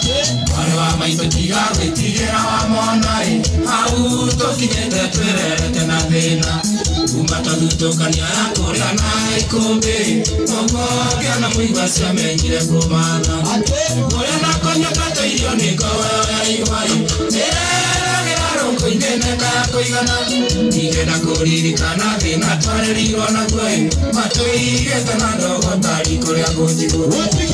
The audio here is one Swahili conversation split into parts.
Arwa mai to tiga we tigera wa monai au to kigende twere tena thina umata dutokania ya korea na ikombe ogo gana kuigwa cia menyire kumana korea na konya tato irio ni kowe ya iwai geraro koigene ka koigana igena kuririkana thina twarerirwo na gwe matuigete na ndogo tari korea kunjigu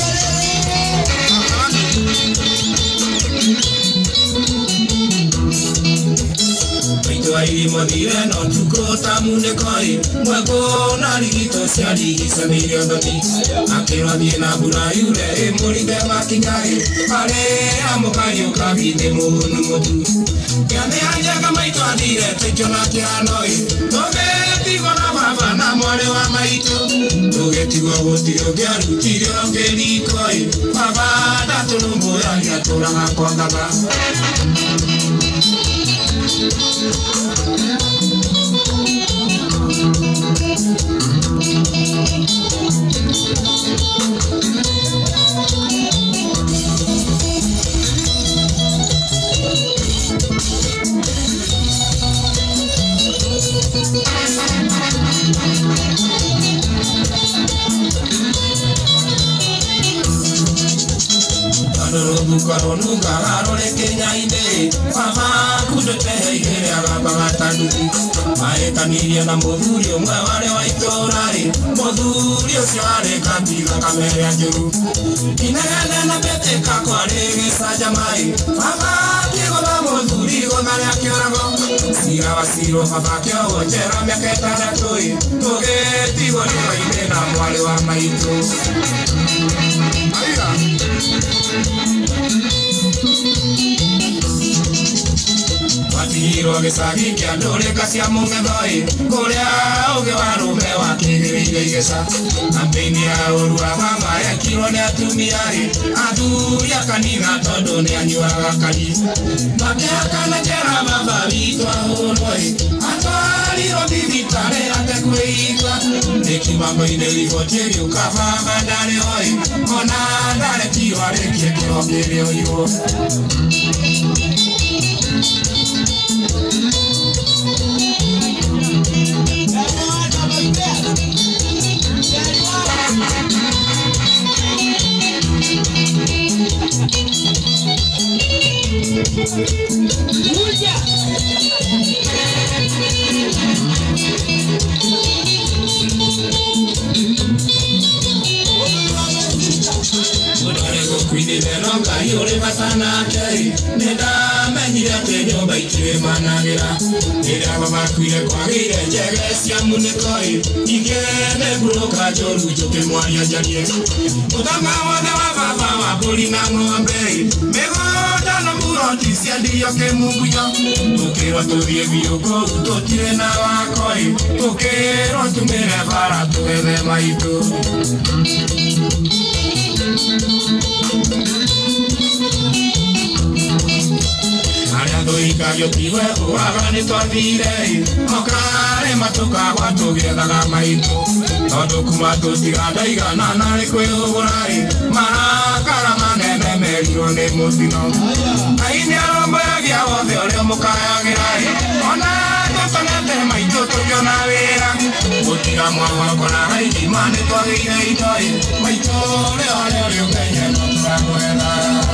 Wairi modire no tukota mune koi mwako na rigito cia rigisa milioni akira diena bura yure moride makingai ale amokari ukabide munu modu yane anja kama itwadire tekona kianoi toge tigo na baba na mwale wa maito toge tigo gotiro giarutire ongerikoi baba datulumbo ya tora kwa baba Karonu gararo le Kenya inde mama kudote hegere agaba taduki mae kaniria na modhurio mwe wale wa itorari modhurio siare kabila kamere ajuru inegene na bete kakwalege sajamai mama kiego na modhurio na ya kiorago sira wasiro baba kio wojera miaketa na toi toge tigo ni waide na mwale wa maito Watiro gesagi kia dole kasia mungedoi Korea oge warume wakigirige igesa Ampini ya urua mama ya kiro ne atumiari Adu ya kanina todo ne anyuaga kali Makea kana jera baba vito ahonoi Atwari roti vitare ate kueigwa Neki mambo inelifotiri ukafa bandare hoi Kona dare kiware kie kio kiri oiwo Quindi le ronca io le batana che ne da meglio che io baitire managera e da baba qui le quagire jere siamo ne coi igene bulo kajo lujo che muoia jalie utama wana baba wa polina ngombe me goda no muro ti sia dio che mungu yo tu che ro tu vie bio go tu tire na wa coi tu che ro tu me ne fara tu e mai tu Doika yo tiwe uagani twathire okare matuka gwatugethaga maito tondu kuma tutiga igana nari kwihugurari marakara manene merirwo ni mutino Ngai niaromboragia wothe uria mukayagirai ona tutonete maito tukiona wira gutiga mwagwako na raidi mani twagire itoi maito rio menye no turakwenda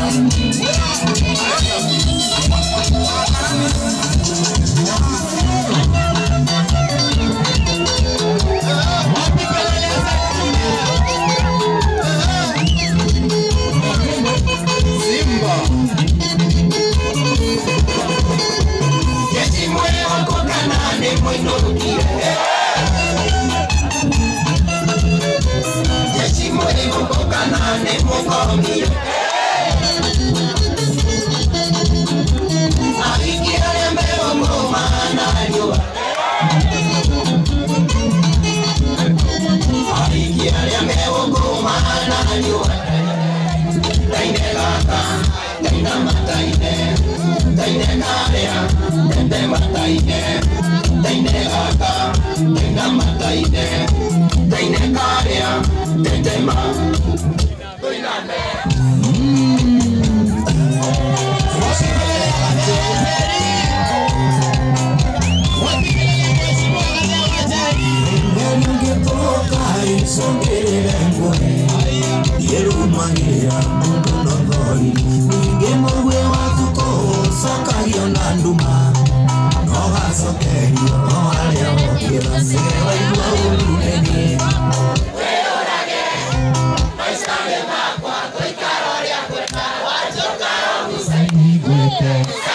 yako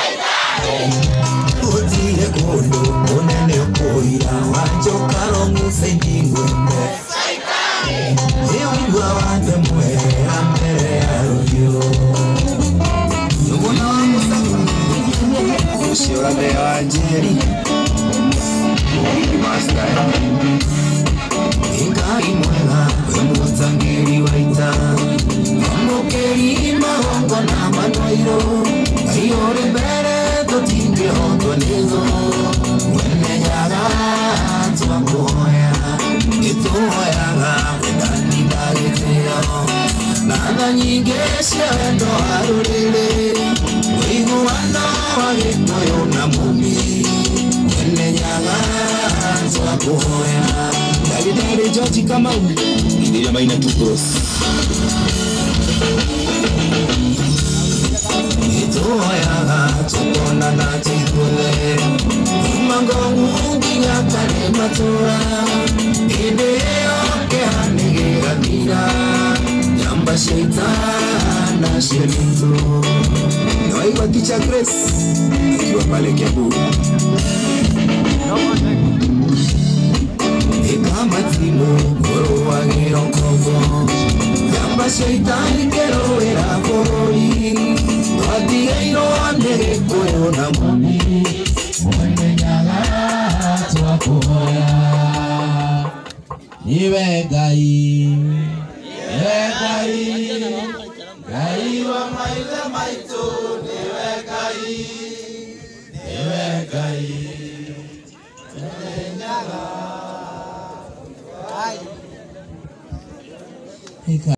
utire kundu unene ukuira wanjokaro musendingwembe iwigwa wande mwera mbere ya ruvyo nubona ushora mbere wa njeri ingai mwega wemuzangiri waita amukeri mahongo na manoiro ayore mbere totinge hondo nizo wenenyaga twakuhoya ituhoyaga wendani ndagitio nanda nyingi cia wendo arurire wiguano wa gikuyu na mumi wenenyaga twakuhoya Davidari George Kamau Ndiria Maina Tupros Itoyaga tukona na tikule Mangongu nginya kare matura Ideo ke hanigira mira Yamba shaitana shemito Noiwa Teacher Grace akiwa pale Kiambu Ikamatimo Goro wagiro kogo Yamba shaitani kero era kori Wadigairo ande koyo na mami Mwene nyala twakuhoya Niwe gai Gai wa maile maito Niwe gai Mwene nyala